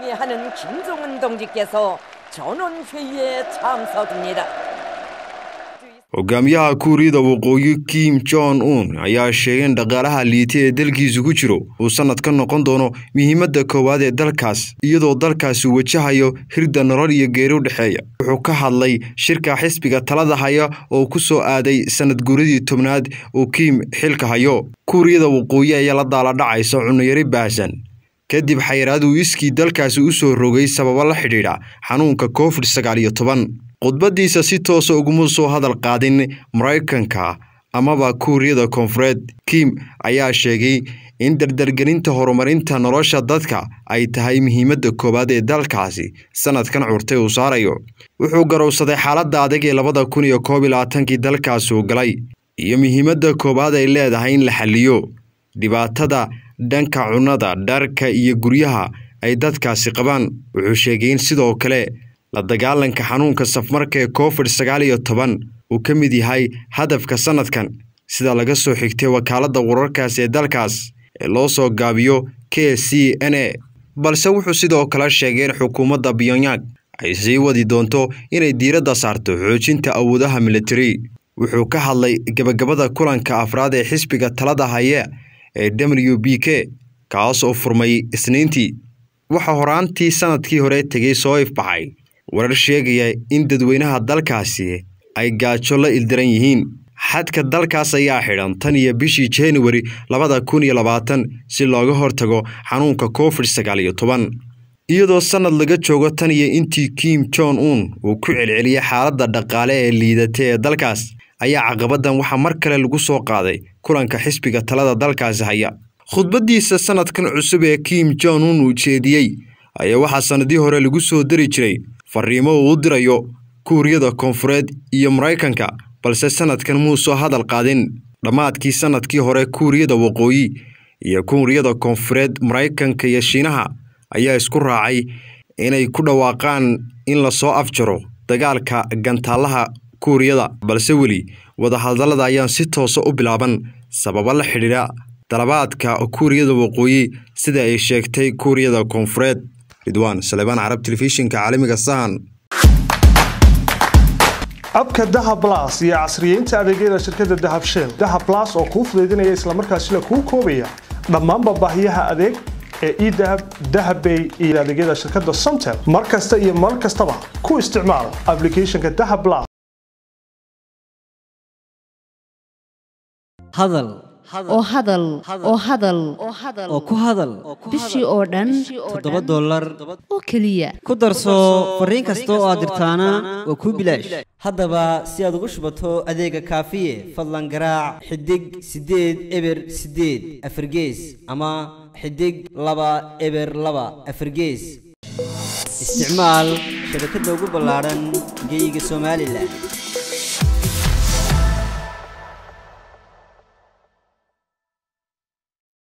하는 김종은 동지께서 전원회의에 참석입니다. hogaamiyaha Kuuriyada Waqooyi Kim Jong Un ayaa sheegay in dhaqaalaha liitay ee dalkiisu ku jiro uu sanadkan noqon doono muhiimadda koowaad ee dalkaas iyadoo dalkaasi wajahayo hirda nolol iyo geeri u dhaxeeya wuxuu ka hadlay shirka xisbiga talada haya oo ku soo aaday sanad guuridii 10aad oo Kim xilka hayo Kuuriyada Waqooyi ayaa la daala dhacaysa cunno yari baahsan kadib xayiraad uu iskii dalkaasi u soo rogay sababo la xidhiidha xanuunka COVID-19 qodbadiisa si toos ah ugu soo hadal qaadin Mareykanka amaba Kuuriyada Koonfureed Kim ayaa sheegay in dardargelinta horumarinta nolosha dadka ay tahay muhiimadda koowaad ee dalkaasi sanadkan curtay uu saarayo wuxuu garowsaday xaaladda adag ee 2021 dalkaas uu galay iyo muhiimadda koowaad ay leedahay in la xalliyo dhibaatada dhanka cunnada dharka iyo guryaha ay dadkaasi qabaan wuxuu sheegay in sidoo kale la dagaalanka xanuunka safmarka ee COVID-19 uu ka mid yahay hadafka sanadkan sida laga soo xigtay wakaaladda wararkaas ee dalkaas ee loo soo gaabiyo KCNA balse wuxuu sidoo kale sheegay in xukuumadda Pyongyang ay sii wadi doonto inay diiradda saarto xoojinta awoodaha military wuxuu ka hadlay gabagabada kulanka afraad ee xisbiga talada haya ee WPK kaas oo furmay Isniintii waxa horaantii sanadkii hore tagay soo ifbaxay warar sheegaya in dadweynaha dalkaasi ay gaajo la ildaran yihiin xadka dalkaas ayaa xidhan tan iyo bishii January 2020 si looga hortago xanuunka COVID-19 iyadoo sanad laga joogo tan iyo intii Kim Jong Un uu ku celceliyay xaaladda dhaqaale ee liidatay ee dalkaas ayaa caqabadan waxa mar kale lagu soo qaaday kulanka xisbiga talada dalkaasi haya khudbadiisa sanadkan cusub ee Kim Jong Un uu jeediyay ayaa waxa sanadii hore lagu soo dari jiray fariimo uu dirayo Kuuriyada Koonfureed iyo Mareykanka balse sanadkan muu soo hadal qaadin dhamaadkii sanadkii hore Kuuriyada Waqooyi iyo Kuuriyada Koonfureed Mareykanka iyo Shiinaha ayaa isku raacay inay ku dhawaaqaan in la soo afjaro dagaalka gantaalaha Kuuriyada balse wali wada hadallada ayaan si toos ah u bilaaban sababo la xiriira dalabaadka Kuuriyada Waqooyi sida ay sheegtay Kuuriyada Koonfureed Ridwan Salebaan Arab Telefishinka caalamiga Sahan abka Dahab Plus iyo casriyeynta adeegyada shirkadda Dahab Shell Dahab Plus oo ku fududeynaya isla markaasina ku koobaya dhammaan baahiyaha adeeg ee e-Dahab Dahabbay iyo adeegyada shirkadda Somtel markasta iyo mar kastaba ku isticmaal applicationka Dahab Plus hadal oo ku hadal bishii oo dhan $7 oo kaliya ku darso fariin kasta oo aad dirtaana waa ku bilaash haddaba si aad ugu shubato adeega kaafiye fadlan garaac xidig 8 eber 8 afargees ama xidig 2 eber 2 afargees isticmaal shabakadda ugu ballaaran geyga Soomaaliland